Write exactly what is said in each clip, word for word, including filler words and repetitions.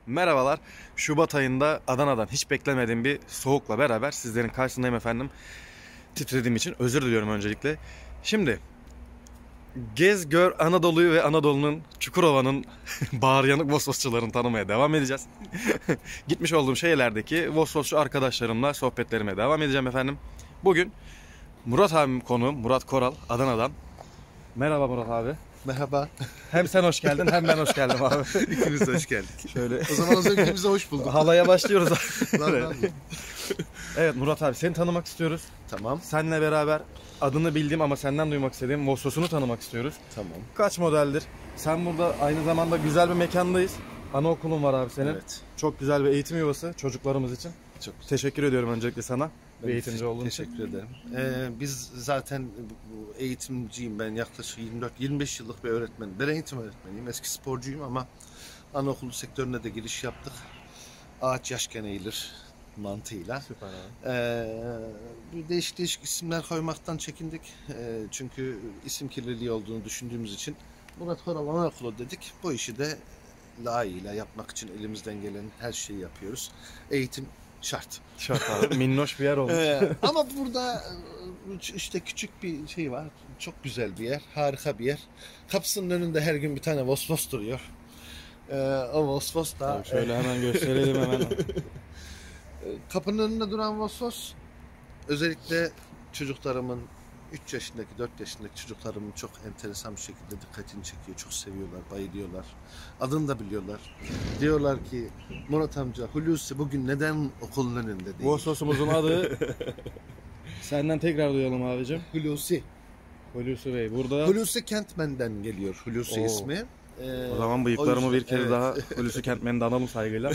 Merhabalar. Şubat ayında Adana'dan hiç beklemediğim bir soğukla beraber sizlerin karşısındayım efendim. Titrediğim için özür diliyorum öncelikle. Şimdi gez gör Anadolu'yu ve Anadolu'nun Çukurova'nın bağır yanık Vosvosçularını tanımaya devam edeceğiz. Gitmiş olduğum şehirlerdeki Vosvosçu arkadaşlarımla sohbetlerime devam edeceğim efendim. Bugün Murat abim konuğum, Murat Koral, Adana'dan. Merhaba Murat abi. Merhaba. Hem sen hoş geldin hem ben hoş geldim abi. İkimiz de hoş geldik. Şöyle O zaman az önce bize hoş bulduk. halaya başlıyoruz. Lan, lan. Evet Murat abi, seni tanımak istiyoruz. Tamam. Seninle beraber adını bildiğim ama senden duymak istediğim Vosvos'unu tanımak istiyoruz. Tamam. Kaç modeldir? Sen burada aynı zamanda güzel bir mekandayız. Anaokulun var abi senin. Evet. Çok güzel bir eğitim yuvası çocuklarımız için. Çok güzel. Teşekkür ediyorum öncelikle sana. Ben Bir eğitimci olduğun için. Teşekkür ederim. Ee, biz zaten bu eğitimciyim ben. Yaklaşık yirmi dört yirmi beş yıllık bir öğretmenim. Ben eğitim öğretmeniyim. Eski sporcuyum ama anaokulu sektörüne de giriş yaptık. Ağaç yaşken eğilir mantığıyla. Süper abi. Ee, değişik değişik isimler koymaktan çekindik. Ee, çünkü isim kirliliği olduğunu düşündüğümüz için Murat Koral Anaokulu dedik. Bu işi de layığıyla yapmak için elimizden gelen her şeyi yapıyoruz. Eğitim şart. Şart abi. Minnoş bir yer olmuş. Ee, ama burada işte küçük bir şey var. Çok güzel bir yer. Harika bir yer. Kapısının önünde her gün bir tane Vosvos duruyor. Ee, o Vosvos da... Tabii şöyle hemen gösterelim hemen. Kapının önünde duran Vosvos özellikle çocuklarımın üç yaşındaki dört yaşındaki çocuklarımın çok enteresan bir şekilde dikkatini çekiyor. Çok seviyorlar, bayılıyorlar. Adını da biliyorlar. Diyorlar ki Murat amca Hulusi bugün neden okulun önünde değil? Vosvos'umuzun adı senden tekrar duyalım abicim. Hulusi. Hulusi Bey burada. Hulusi Kentmen'den geliyor Hulusi Oo. ismi. Ee, O zaman o bıyıklarımı yüzden- bir kere evet. daha Hulusi Kentmen'in de analım saygıyla.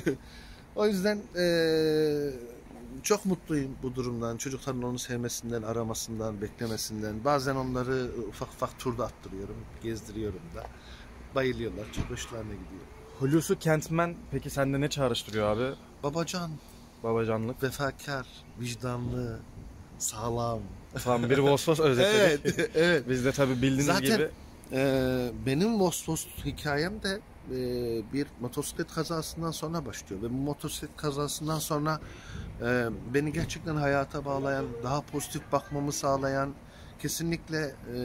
O yüzden ee, çok mutluyum bu durumdan. Çocukların onu sevmesinden, aramasından, beklemesinden. Bazen onları ufak ufak turda attırıyorum, gezdiriyorum da. Bayılıyorlar, çok hoşlarına gidiyor. Hulusi Kentmen peki sende ne çağrıştırıyor abi? Babacan, Babacanlık. vefakar, vicdanlı, sağlam. Tam bir Vosvos özetledik. Evet, evet. Biz de tabii bildiğiniz Zaten gibi. e, benim Vosvos hikayem de e, bir motosiklet kazasından sonra başlıyor. Ve bu motosiklet kazasından sonra e, beni gerçekten hayata bağlayan, daha pozitif bakmamı sağlayan kesinlikle e,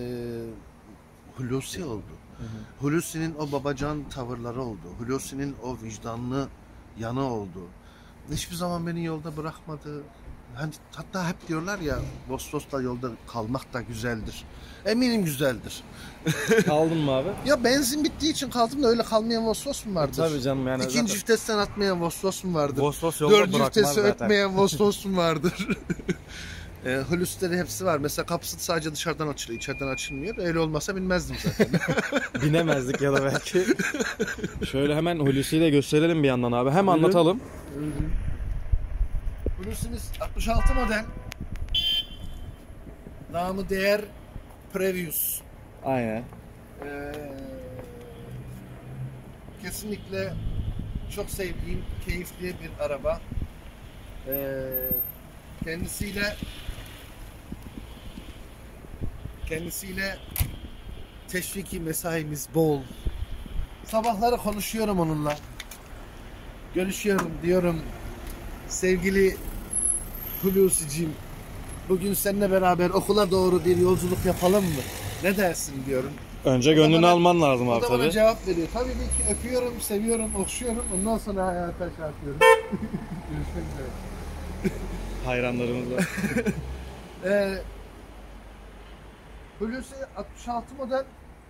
Hulusi oldu. Hı hı. Hulusi'nin o babacan tavırları oldu. Hulusi'nin o vicdanlı yanı oldu. Hiçbir zaman beni yolda bırakmadı. Hani hatta hep diyorlar ya Vosvos'la yolda kalmak da güzeldir. Eminim güzeldir. Kaldın mı abi? Ya benzin bittiği için kaldım da öyle kalmayan Vosvos mu vardır? Tabii canım yani. İkinci zaten vitesten atmayan Vosvos mu vardır? Vosvos yolda Dördüncü bırakmaz vitesi zaten. ötmeyen Vosvos mu vardır? e, Hulusi'leri hepsi var. Mesela kapısı sadece dışarıdan açılıyor, içeriden açılmıyor. Öyle olmasa binmezdim zaten. Binemezdik ya da belki. Şöyle hemen Hulusi'yi de gösterelim bir yandan abi. Hem Buyurun. anlatalım. Hulusi'miz altmış altı model. Namı değer Previous. Aynen. Ee, kesinlikle çok sevdiğim, keyifli bir araba. Ee, kendisiyle kendisiyle teşviki mesaimiz bol. Sabahları konuşuyorum onunla. Görüşüyorum, diyorum sevgili Hulusi'cim, bugün seninle beraber okula doğru bir yolculuk yapalım mı? Ne dersin diyorum. Önce gönlünü bana- alman lazım O abi da bana tabii. cevap veriyor. Tabii ki öpüyorum, seviyorum, okşuyorum. Ondan sonra hayata şey yapıyorum. Görüşmek üzere. Hayranlarımızla. Ee, Hulusi altmış altı model.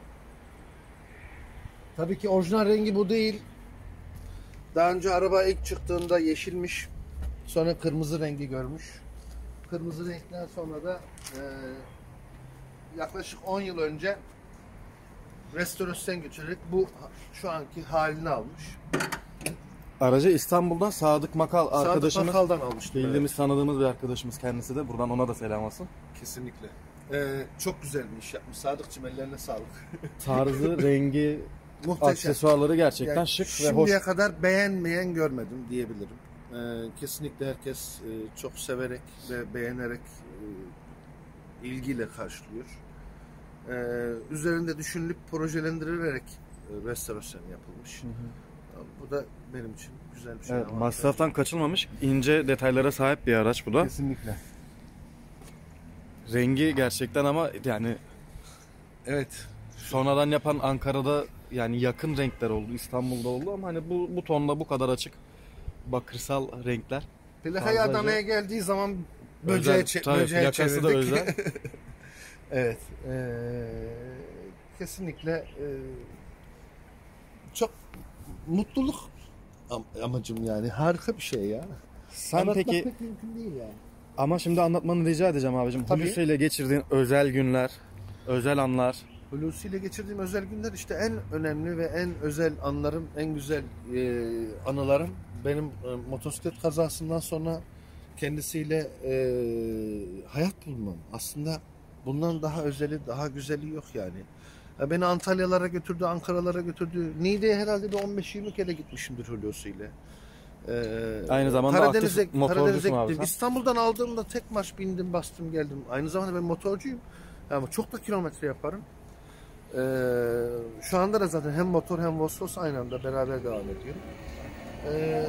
Tabii ki orijinal rengi bu değil. Daha önce araba ilk çıktığında yeşilmiş. Sonra kırmızı rengi görmüş. Kırmızı renkten sonra da e, yaklaşık on yıl önce restorasyon geçirerek bu şu anki halini almış. Aracı İstanbul'dan Sadık Makal arkadaşımız. Sadık Bakal'dan almıştım. Bildiğimiz, tanıdığımız bir arkadaşımız kendisi de. Buradan ona da selam olsun. Evet, kesinlikle. Ee, çok güzel bir iş yapmış. Sadıkçım ellerine sağlık. Tarzı, rengi, Muhteşem. aksesuarları gerçekten Yani şık ve şimdiye hoş. kadar beğenmeyen görmedim diyebilirim. Ee, kesinlikle herkes e, çok severek ve beğenerek e, ilgiyle karşılıyor. Ee, üzerinde düşünülüp projelendirilerek e, restorasyon yapılmış. Hı hı. Bu da benim için güzel bir şey. Evet, masraftan kaçınmamış, ince detaylara sahip bir araç bu da. Kesinlikle. Rengi gerçekten ama yani evet. Sonradan yapan Ankara'da yani yakın renkler oldu, İstanbul'da oldu ama hani bu bu tonda bu kadar açık bakırsal renkler. Plakayı Adana'ya geldiği zaman böceğe, özel, tabii, böceğe yakası çevirdik. da özel. Evet. Ee, kesinlikle e, çok mutluluk am amacım yani. Harika bir şey ya. Sen Anlatmak peki pek mümkün değil yani. Ama şimdi anlatmanı rica edeceğim abicim. Tabii. Hulusi ile geçirdiğin özel günler, özel anlar. Hulusi ile geçirdiğim özel günler işte en önemli ve en özel anlarım, en güzel e, anılarım. Benim e, motosiklet kazasından sonra kendisiyle e, hayat bulmam. Aslında bundan daha özeli, daha güzeli yok yani. Ya beni Antalyalara götürdü, Ankara'lara götürdü. Niğde'ye herhalde bir on beş yirmi kere gitmişimdir Hulusi ile. Ee, Aynı zamanda Karadeniz'e, aktif motorcusun Karadeniz'e abi gittim. sen. İstanbul'dan aldığımda tek marş bindim, bastım, geldim. Aynı zamanda ben motorcuyum. Yani çok da kilometre yaparım. Ee, şu anda da zaten hem motor hem Vosvos aynı anda beraber devam ediyor. Ee,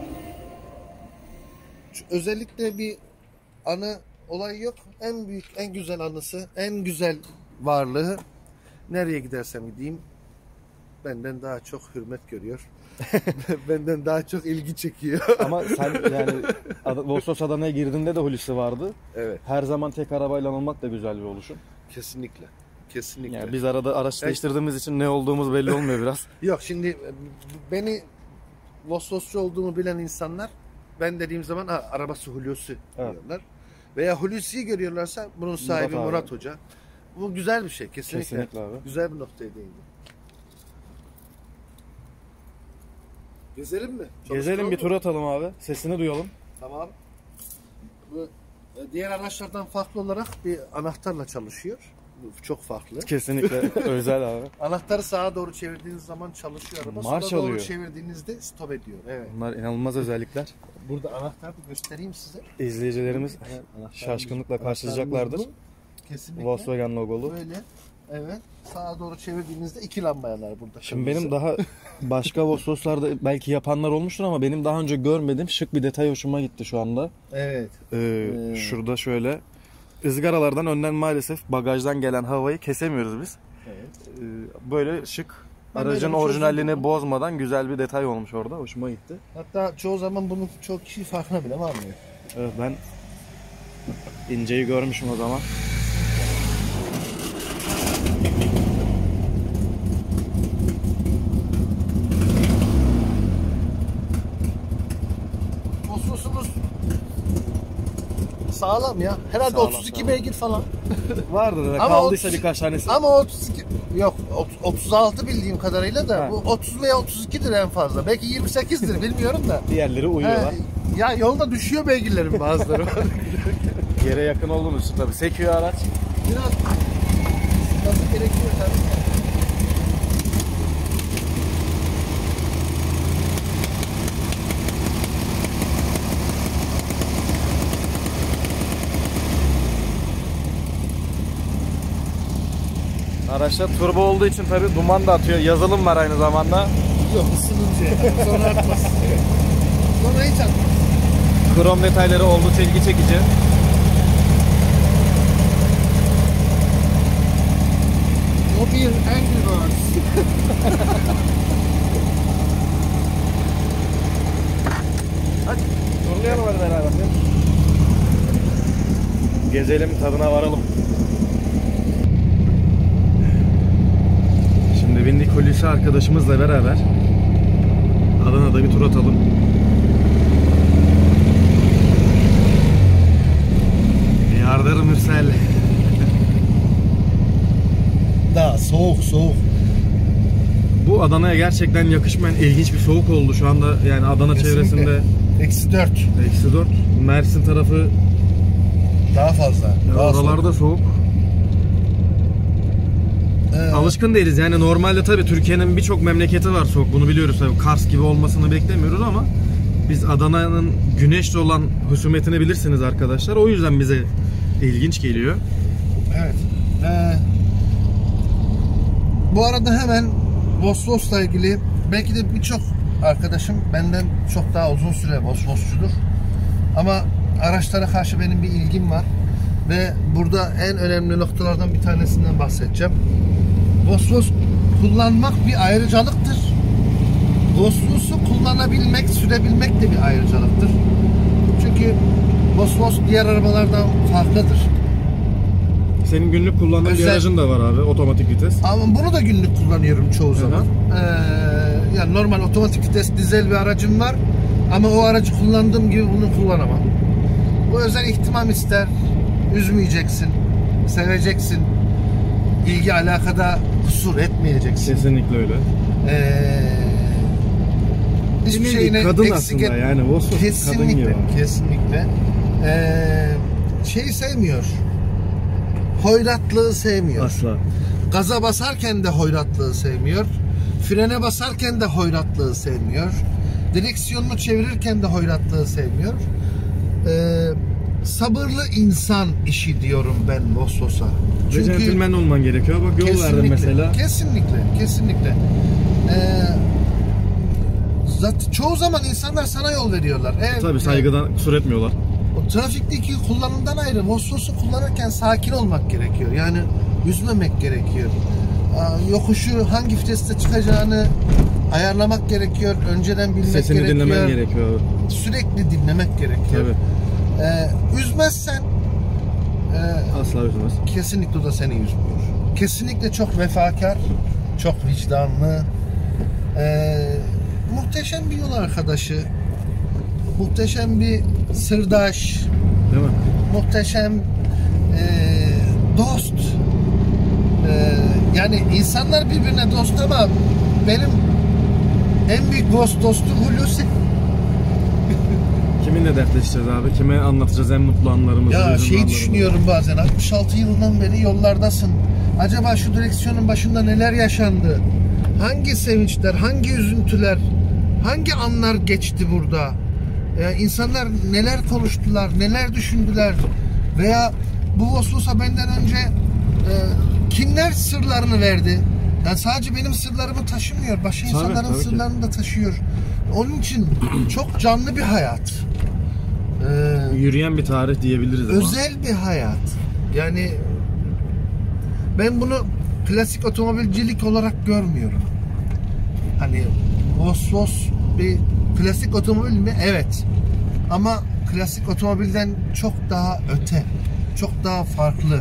özellikle bir anı olay yok. En büyük, en güzel anısı, en güzel varlığı nereye gidersem gideyim benden daha çok hürmet görüyor. Benden daha çok ilgi çekiyor. Ama sen yani Vosvos Adana'ya girdiğinde de Hulusi vardı. Evet. Her zaman tek arabayla olmak da güzel bir oluşum. Kesinlikle. Kesinlikle. Yani biz arada araç değiştirdiğimiz için ne olduğumuz belli olmuyor biraz. Yok şimdi beni Vosvosçu olduğumu bilen insanlar ben dediğim zaman ha, arabası Hulusi evet. diyorlar. Veya Hulusi'yi görüyorlarsa bunun sahibi Murat, Murat Hoca. Bu güzel bir şey kesinlikle. Kesinlikle abi. Güzel bir noktaya değindi. Gezelim mi? Gezelim, bir tur atalım abi. Sesini duyalım. Tamam. Bu diğer araçlardan farklı olarak bir anahtarla çalışıyor. Bu çok farklı. Kesinlikle özel abi. Anahtarı sağa doğru çevirdiğiniz zaman çalışıyor araba. Marş Sola doğru alıyor. çevirdiğinizde stop ediyor. Evet. Bunlar inanılmaz özellikler. Burada anahtarı göstereyim size. İzleyicilerimiz Evet, şaşkınlıkla karşılayacaklardır. Kesinlikle. Volkswagen logolu. Böyle. Evet. Sağa doğru çevirdiğinizde iki lamba yanar burada. Şimdi benim daha başka Vosvos'larda belki yapanlar olmuştur ama benim daha önce görmediğim şık bir detay hoşuma gitti şu anda. Evet. Ee, ee... Şurada şöyle ızgaralardan önden maalesef bagajdan gelen havayı kesemiyoruz biz. Evet. Ee, böyle şık, ben aracın orijinalliğini bozmadan güzel bir detay olmuş orada. Hoşuma gitti. Hatta çoğu zaman bunun çok kişi farkına bile varmıyor. Evet, ben inceyi görmüşüm o zaman. Vosvos'umuz sağlam ya. Herhalde Sağlam, otuz iki sağlam. beygir falan. Vardı da Ama kaldıysa otuz birkaç tanesi. Ama otuz iki yok otuz altı bildiğim kadarıyla da ha. Bu otuz veya otuz ikidir en fazla. Belki yirmi sekizdir bilmiyorum da. Diğerleri uyuyorlar. He, ya yolda düşüyor beygirlerin bazıları. Yere yakın olduğumuz için tabii sekiyor araç. Biraz nasıl gerekiyor tabii. Araçta turbo olduğu için tabii duman da atıyor. Yazılım var aynı zamanda. Yok ısınınca yani. Sonra artmaz. Sonra hiç artmaz. Krom detayları oldukça ilgi çekici. O bir Angry Birds. Hadi turlayalım hadi beraber. Gezelim, tadına varalım. Şimdi bindik Hulusi arkadaşımızla beraber Adana'da bir tur atalım. Yardır Mürsel. Daha soğuk soğuk. Bu Adana'ya gerçekten yakışmayan ilginç bir soğuk oldu şu anda, yani Adana Kesinlikle. çevresinde. Eksi dört. Eksi dört. Mersin tarafı Daha fazla. Daha oralarda soğuk. soğuk. Ee, Alışkın değiliz yani, normalde tabii Türkiye'nin birçok memleketi var soğuk, bunu biliyoruz tabii, Kars gibi olmasını beklemiyoruz ama biz Adana'nın güneşli olan husumetini bilirsiniz arkadaşlar, o yüzden bize ilginç geliyor. Evet. Ee, bu arada hemen Vosvos'la ilgili belki de birçok arkadaşım benden çok daha uzun süre Vosvosçudur. Ama araçlara karşı benim bir ilgim var. Ve burada en önemli noktalardan bir tanesinden bahsedeceğim. Vosvos kullanmak bir ayrıcalıktır. Vosvos'u kullanabilmek, sürebilmek de bir ayrıcalıktır. Çünkü Vosvos diğer arabalardan farklıdır. Senin günlük kullandığın Özel... bir aracın da var abi, otomatik vites. Ama bunu da günlük kullanıyorum çoğu zaman. Ee, yani normal otomatik vites dizel bir aracım var. Ama o aracı kullandığım gibi bunu kullanamam. Bu özel ihtimam ister. Üzmeyeceksin, seveceksin. İlgi alakada kusur etmeyeceksin. Kesinlikle öyle. Ee, hiçbir şeyine kadın eksik aslında et... yani Vosvos kesinlikle, kadın gibi. Kesinlikle. Ee, şeyi sevmiyor. Hoyratlığı sevmiyor. Asla. Gaza basarken de hoyratlığı sevmiyor. Frene basarken de hoyratlığı sevmiyor. Direksiyonunu çevirirken de hoyratlığı sevmiyor. Ee, sabırlı insan işi diyorum ben Vosvos'a. Çünkü centilmen olman gerekiyor. Bak yol verdin mesela. Kesinlikle, kesinlikle. Ee, zaten çoğu zaman insanlar sana yol veriyorlar. Eğer, Tabii saygıdan kusur etmiyorlar. O trafikteki kullanımdan ayrı Vosvos'u kullanırken sakin olmak gerekiyor. Yani üzmemek gerekiyor. Yokuşu hangi viteste çıkacağını ayarlamak gerekiyor. Önceden bilmek Sesini gerekiyor. Sesini dinlemen gerekiyor. Sürekli dinlemek gerekiyor. Tabii. Ee, üzmezsen e, asla üzmez. Kesinlikle o da seni üzmüyor. Kesinlikle çok vefakar, çok vicdanlı, e, muhteşem bir yol arkadaşı, muhteşem bir sırdaş, değil mi? Muhteşem e, dost. E, yani insanlar birbirine dost ama benim en büyük dost dostum Hulusi. Kiminle dertleşeceğiz abi? Kime anlatacağız en mutlu anlarımızı? Ya şey düşünüyorum bazen, altmış altı yıldan beri yollardasın. Acaba şu direksiyonun başında neler yaşandı? Hangi sevinçler, hangi üzüntüler, hangi anlar geçti burada? Ee, insanlar neler konuştular, neler düşündüler? Veya bu Vosvos'a benden önce e, kimler sırlarını verdi? Yani sadece benim sırlarımı taşımıyor, başka tabii, insanların tabii sırlarını ki. da taşıyor. Onun için çok canlı bir hayat. Ee, Yürüyen bir tarih diyebiliriz ama. Özel bir hayat. Yani ben bunu klasik otomobilcilik olarak görmüyorum. Hani Vosvos bir klasik otomobil mi? Evet. Ama klasik otomobilden çok daha öte. Çok daha farklı.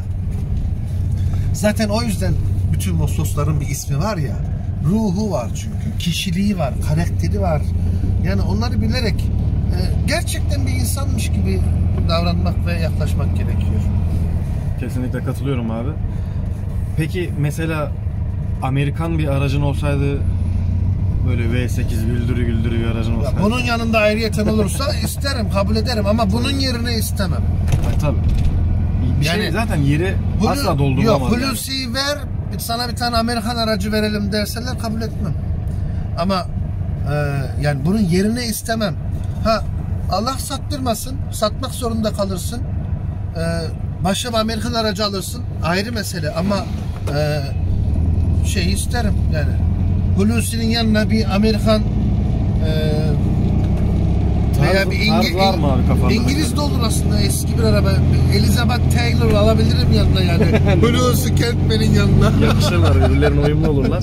Zaten o yüzden bütün Vosvos'ların bir ismi var ya. Ruhu var çünkü. Kişiliği var. Karakteri var. Yani onları bilerek e, gerçekten bir insanmış gibi davranmak ve yaklaşmak gerekiyor. Kesinlikle katılıyorum abi. Peki mesela Amerikan bir aracın olsaydı, böyle V sekiz güldürü güldürü bir aracın olsaydı. Ya bunun yanında ayrıyeten olursa isterim, kabul ederim ama bunun yerine istemem. Ha, tabii. Bir yani, şey zaten yeri Hulu, asla dolduramaz. Yok, Hulusi'yi yani. Ver, sana bir tane Amerikan aracı verelim derseler kabul etmem. Ama e, yani bunun yerine istemem. Ha, Allah sattırmasın, satmak zorunda kalırsın. E, başka bir Amerikan aracı alırsın, ayrı mesele ama e, şey isterim yani. Hulusi'nin yanına bir Amerikan e, veya bir İngiliz, var mı abi kafanda? İngiliz de olur aslında, eski bir araba. Elizabeth Taylor alabilirim yanına yani. Hulusi Kentmen'in yanına. Yakışırlar, birbirlerine uyumlu olurlar.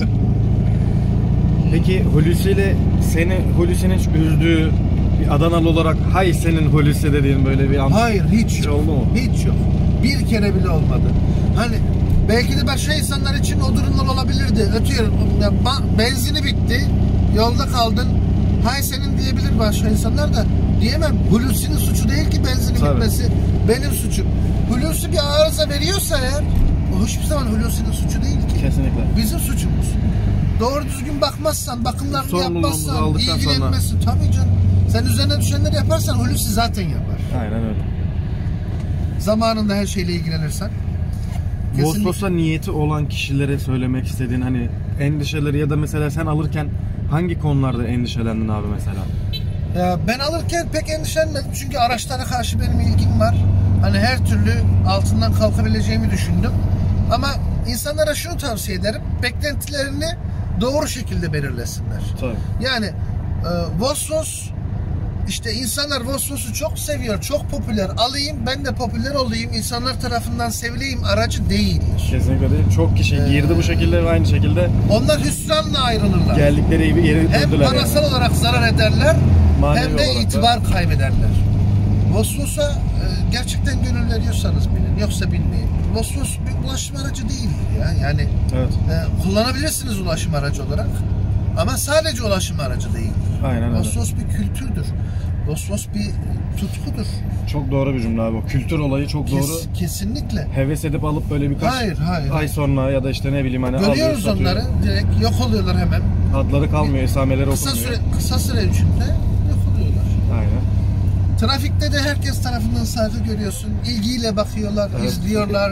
Peki Hulusi ile seni, Hulusi'nin üzdüğü bir Adanalı olarak hay senin Hulusi dediğin böyle bir an. Hayır, hiç, hiç yok. oldu mu? Hiç yok. Bir kere bile olmadı. Hani belki de başka insanlar için o durumlar olabilirdi. Ötüyorum. Benzini bitti. Yolda kaldın. Hay senin diyebilir başka insanlar da. Diyemem. Hulusi'nin suçu değil ki benzini Tabii. bitmesi. Benim suçum. Hulusi bir arıza veriyorsa eğer, o hiçbir zaman Hulusi'nin suçu değil ki. Kesinlikle. Bizim suçumuz. Doğru düzgün bakmazsan, bakımlarını yapmazsan, ilgilenmezsin. Sonra... Tabii canım. Sen üzerine düşenleri yaparsan Hulusi zaten yapar. Aynen öyle. Zamanında her şeyle ilgilenirsen. Vosvos'a niyeti olan kişilere söylemek istediğin hani endişeleri ya da mesela sen alırken hangi konularda endişelendin abi mesela? Ya ben alırken pek endişelenmedim çünkü araçlara karşı benim ilgim var. Hani her türlü altından kalkabileceğimi düşündüm. Ama insanlara şunu tavsiye ederim, beklentilerini doğru şekilde belirlesinler. Tabii. Yani Ee, Vosvos işte insanlar Vosvos'u çok seviyor, çok popüler. Alayım, ben de popüler olayım, insanlar tarafından sevileyim aracı değildir. Kesinlikle değil. Çok kişi Ee, girdi bu şekilde ve aynı şekilde onlar hüsranla ayrılırlar. geldikleri gibi yeri Hem döndüler parasal yani. olarak zarar ederler, Manevi hem de olarak da. itibar kaybederler. Vosvos'a e, gerçekten gönül veriyorsanız binin, yoksa binmeyin. Vosvos bir ulaşım aracı değildir ya. Yani Evet. e, kullanabilirsiniz ulaşım aracı olarak, ama sadece ulaşım aracı değildir. Aynen öyle. Vosvos bir kültürdür. Vosvos bir tutkudur. Çok doğru bir cümle abi. O kültür olayı çok Kes, doğru. kesinlikle. Heves edip alıp böyle birkaç Hayır, hayır. ay sonra ya da işte ne bileyim hani Görüyoruz alıyor, satıyor. onları, direkt yok oluyorlar hemen. Adları kalmıyor, esameleri Kısa okunmuyor. süre, kısa süre içinde yok oluyorlar. Aynen. Trafikte de herkes tarafından saygı görüyorsun. İlgiyle bakıyorlar, Evet. izliyorlar.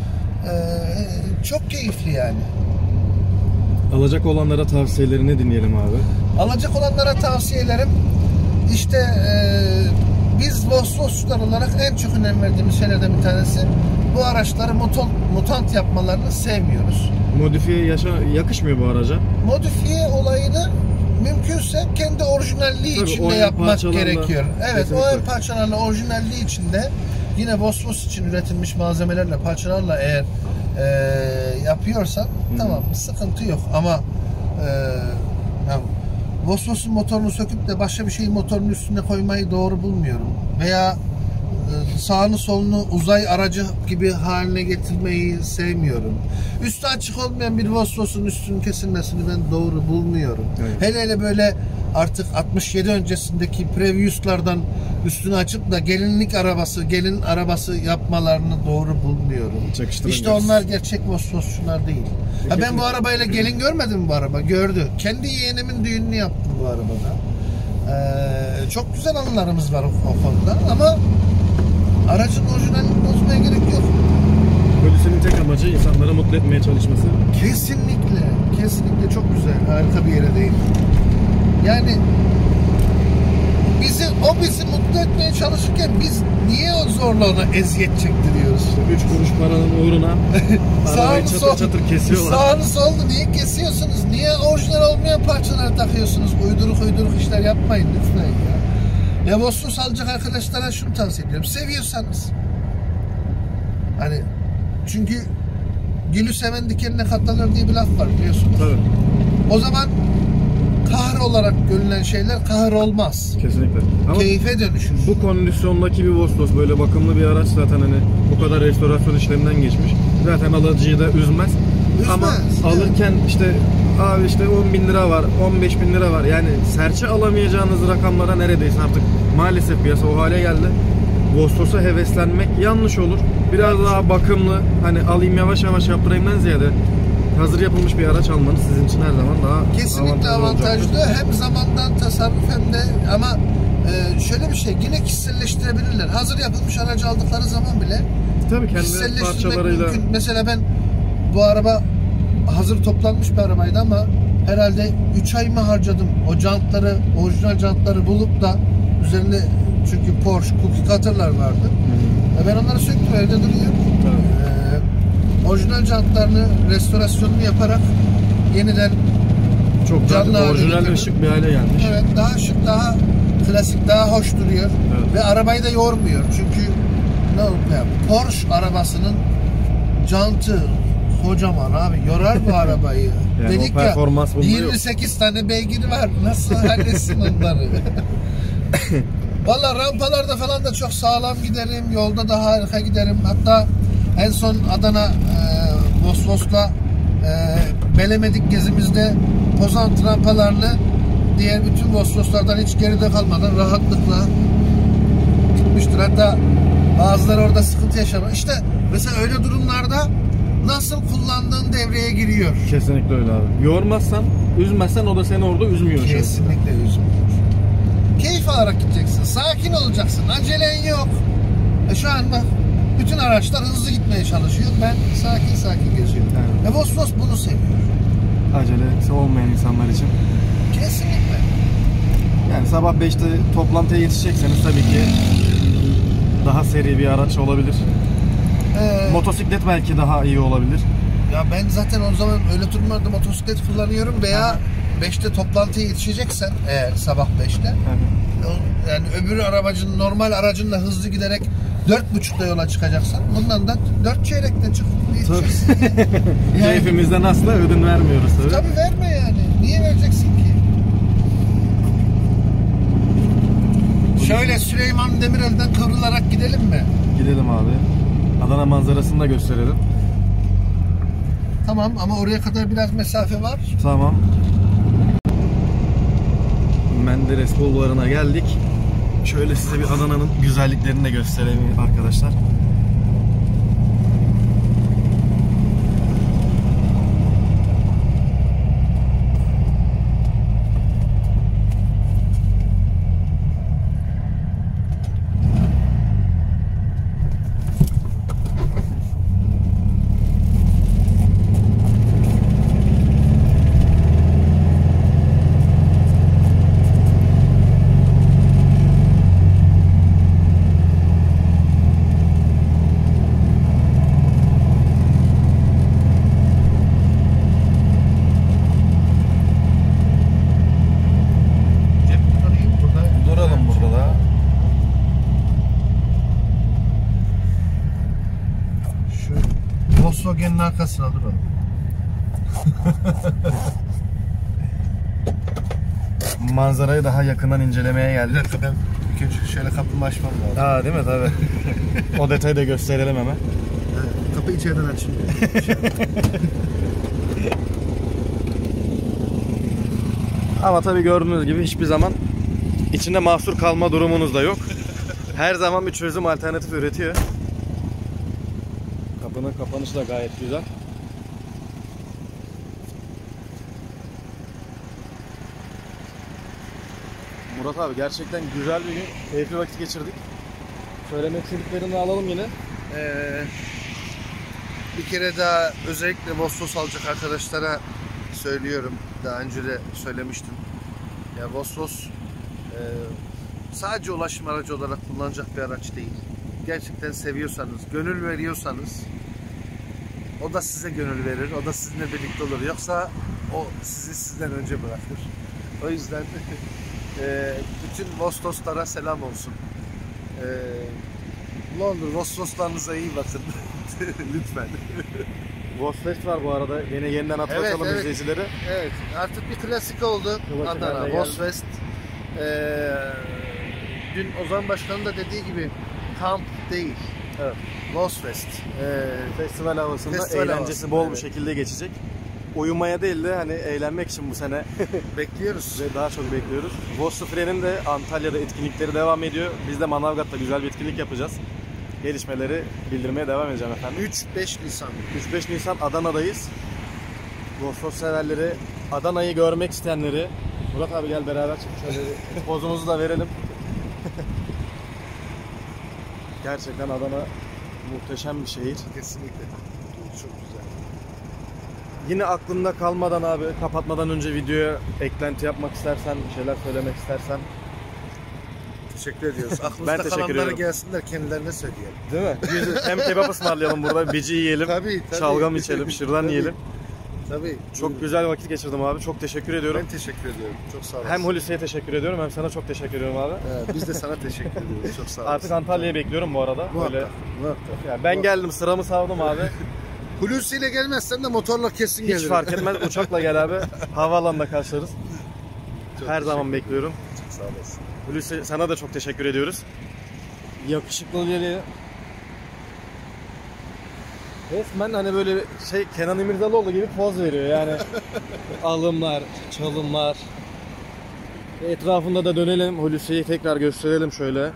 Ee, çok keyifli yani. Alacak olanlara tavsiyelerini dinleyelim abi. Alacak olanlara tavsiyelerim, işte e, biz Vosvosçular olarak en çok önem verdiğimiz şeylerden bir tanesi, bu araçları mutant, mutant yapmalarını sevmiyoruz. Modifiye yaşa yakışmıyor bu araca. Modifiye olayını mümkünse kendi orijinalliği Tabii, o içinde en yapmak parçalarla- gerekiyor. Evet, Kesinlikle. o en parçalarla orijinalliği içinde, yine Vosvos için üretilmiş malzemelerle, parçalarla eğer e, yapıyorsan Hı-hı. tamam, sıkıntı yok, ama e, yani Vosvos'un motorunu söküp de başka bir şeyin motorunun üstüne koymayı doğru bulmuyorum. Veya e, sağını solunu uzay aracı gibi haline getirmeyi sevmiyorum. Üstü açık olmayan bir Vosvos'un üstünün kesilmesini ben doğru bulmuyorum. Evet. Hele hele böyle artık altmış yedi öncesindeki Previus'lardan üstünü açıp da gelinlik arabası, gelin arabası yapmalarını doğru bulmuyorum. Çakıştıramıyoruz. İşte onlar gerçek Vosvosçular değil. Ha, ben bu arabayla gelin görmedim bu araba. Gördü. Kendi yeğenimin düğününü yaptım bu arabada. Ee, çok güzel anılarımız var o, o konuda, ama aracın orijinalini bozmaya gerek yok. Polisinin tek amacı insanları mutlu etmeye çalışması. Kesinlikle. Kesinlikle çok güzel. Harika bir yere değil. Yani bizi, o bizi mutlu etmeye çalışırken biz niye o zorla ona eziyet çektiriyoruz? Üç kuruş paranın uğruna arabayı çatır çatır kesiyorlar. Sağını solunu niye kesiyorsunuz? Niye orijinal olmayan parçaları takıyorsunuz? Uyduruk uyduruk işler yapmayın lütfen ya. Ya Vosvos alacak arkadaşlara şunu tavsiye ediyorum. Seviyorsanız. Hani çünkü gülü seven dikenine katlanır diye bir laf var, biliyorsunuz. Tabii. O zaman kahır olarak görülen şeyler kahır olmaz. Kesinlikle. Ama Keyfe dönüşür. bu kondisyondaki bir Vosvos, böyle bakımlı bir araç zaten, hani bu kadar restorasyon işleminden geçmiş. Zaten alıcıyı da üzmez. Üzmez, Ama evet. alırken işte abi işte on bin lira var, on beş bin lira var. Yani serçe alamayacağınız rakamlara neredeyse artık maalesef piyasa o hale geldi. Vosvos'a heveslenmek yanlış olur. Biraz daha bakımlı, hani alayım yavaş yavaş yaptırayımdan ziyade hazır yapılmış bir araç almanız sizin için her zaman daha Kesinlikle avantajlı avantajlı. olacaktır. Hem zamandan tasarruf hem de, ama e, şöyle bir şey, yine kişiselleştirebilirler. Hazır yapılmış aracı aldıkları zaman bile Tabii kendi kişiselleştirmek parçalarıyla. mümkün. Mesela ben bu araba hazır toplanmış bir arabaydı, ama herhalde üç ay mı harcadım o jantları, orijinal jantları bulup da üzerinde, çünkü Porsche cookie cutter'lar vardı. E ben onları söktüm, evde duruyor. E, orijinal jantlarını restorasyonunu yaparak yeniden Çok canlı daha hale orijinal ve getirdim. şık bir hale gelmiş. Evet, daha şık, daha klasik, daha hoş duruyor. Evet. Ve arabayı da yormuyor. Çünkü ne ya, Porsche arabasının jantı kocaman abi, yorar bu arabayı. Yani Dedik o ya, performans bunda yok. yirmi sekiz tane beygiri var. Nasıl halletsin onları? Valla rampalarda falan da çok sağlam giderim. Yolda da harika giderim. Hatta en son Adana e, Vosvos'la e, Belemedik gezimizde pozant rampalarını diğer bütün Vosvos'lardan hiç geride kalmadan rahatlıkla gitmiştir. Hatta bazıları orada sıkıntı yaşamış. İşte mesela öyle durumlarda nasıl kullandığın devreye giriyor. Kesinlikle öyle abi. Yormazsan, üzmezsen o da seni orada üzmüyor. Kesinlikle üzmüyor. Keyif alarak gideceksin. Sakin olacaksın. Acelen yok. E şu an bak, bütün araçlar hızlı gitmeye çalışıyor. Ben sakin sakin geziyorum. Yani. E Vosvos bunu seviyor. Acelesi olmayan insanlar için. Kesinlikle. Yani sabah beşte toplantıya yetişecekseniz tabii ki daha seri bir araç olabilir. Ee, Motosiklet belki daha iyi olabilir. ya ben zaten o zaman öyle durumlarda motosiklet kullanıyorum veya beşte toplantıya yetişeceksen eğer sabah beşte yani öbür arabacın normal aracınla hızlı giderek dört buçukta yola çıkacaksan bundan da dört çeyrekte çık. Yani, keyfimizden asla ödün vermiyoruz tabii. Tabii verme yani. Niye vereceksin ki? Şöyle Süleyman Demirel'den kıvrılarak gidelim mi? Gidelim abi. Adana manzarasını da gösterelim. Tamam ama oraya kadar biraz mesafe var. Tamam. Menderes bulvarına geldik. Şöyle size bir Adana'nın güzelliklerini de göstereyim arkadaşlar. Volkswagen'in arkasına duralım. Manzarayı daha yakından incelemeye geldik. Ben ilk önce şöyle kapımı açmam lazım. Aa, değil mi? Tabii. O detayı da gösterelim hemen. Evet, kapı içeriden açılıyor. Ama tabii gördüğünüz gibi hiçbir zaman içinde mahsur kalma durumunuz da yok. Her zaman bir çözüm alternatif üretiyor. Kapının kapanışı da gayet güzel. Murat abi gerçekten güzel bir gün, keyifli vakit geçirdik. Söylemek istediklerini alalım yine. Ee, bir kere daha özellikle Vosvos alacak arkadaşlara söylüyorum. Daha önce de söylemiştim. Ya Vosvos e, sadece ulaşım aracı olarak kullanacak bir araç değil. Gerçekten seviyorsanız, gönül veriyorsanız o da size gönül verir, o da sizinle birlikte olur. Yoksa o sizi sizden önce bırakır. O yüzden e, bütün Vosvoslara selam olsun. E, ne olur Vosvoslarınıza iyi bakın. Lütfen. Vosfest var bu arada. Yine yeniden hatırlatalım evet, evet. izleyicileri. Evet, artık bir klasik oldu Klasik Adana, Vosfest. Ee, dün Ozan Başkan'ın da dediği gibi kamp değil. Evet. Vosfest. Ee, Festival havasında Festival eğlencesi havası, bol evet. bir şekilde geçecek. Uyumaya değil de hani eğlenmek için bu sene bekliyoruz. ve daha çok bekliyoruz. Vosfest'in de Antalya'da etkinlikleri devam ediyor. Biz de Manavgat'ta güzel bir etkinlik yapacağız. Gelişmeleri bildirmeye devam edeceğim efendim. üç beş Nisan. üç beş Nisan Adana'dayız. Vosfos severleri, Adana'yı görmek isteyenleri, Murat abi gel beraber çık. Şöyle pozumuzu da verelim. Gerçekten Adana muhteşem bir şehir. Kesinlikle. Çok güzel. Yine aklında kalmadan abi, kapatmadan önce videoya eklenti yapmak istersen, bir şeyler söylemek istersen. Teşekkür ediyoruz. Aklımızda Ben teşekkür kalanları ediyorum. gelsinler, kendilerine söyleyelim. Değil mi? Hem kebap ısmarlayalım burada, bici yiyelim, Tabii, tabii. şalgam içelim, şırdan Tabii. yiyelim. Tabii. Çok buyurun. güzel vakit geçirdim abi. Çok teşekkür ediyorum. Ben teşekkür ediyorum. Çok sağ olasın. Hem Hulusi'ye teşekkür ediyorum hem sana çok teşekkür ediyorum abi. Ee, biz de sana teşekkür ediyoruz. Çok sağ olasın. Artık Antalya'yı bekliyorum bu arada. Muhakkak. Öyle. Muhakkak. Yani ben geldim, sıramı savdım abi. Hulusi ile gelmezsen de motorla kesin Hiç gelirim. fark etmez. Uçakla gel abi. Havaalanında karşılarız. Çok Her zaman teşekkür bekliyorum. Çok sağ olasın. Hulusi sana da çok teşekkür ediyoruz. Yakışıklı geliyor. Resmen hani böyle şey Kenan İmirzalıoğlu gibi poz veriyor yani. Alımlar, çalımlar. Etrafında da dönelim. Hulusi'yi tekrar gösterelim şöyle.